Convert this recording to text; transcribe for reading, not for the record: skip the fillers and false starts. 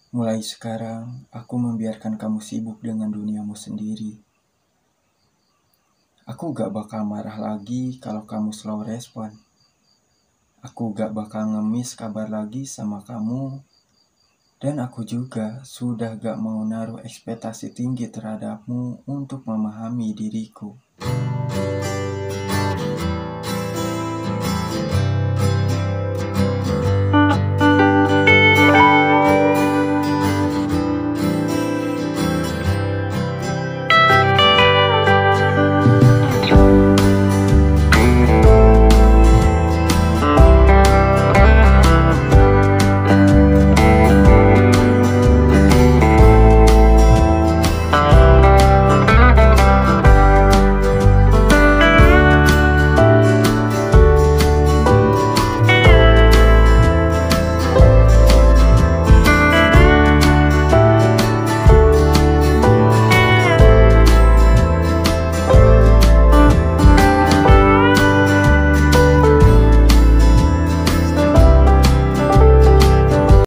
Mulai sekarang, aku membiarkan kamu sibuk dengan duniamu sendiri. Aku gak bakal marah lagi kalau kamu slow respon. Aku gak bakal ngemis kabar lagi sama kamu. Dan aku juga sudah gak mau naruh ekspektasi tinggi terhadapmu untuk memahami diriku.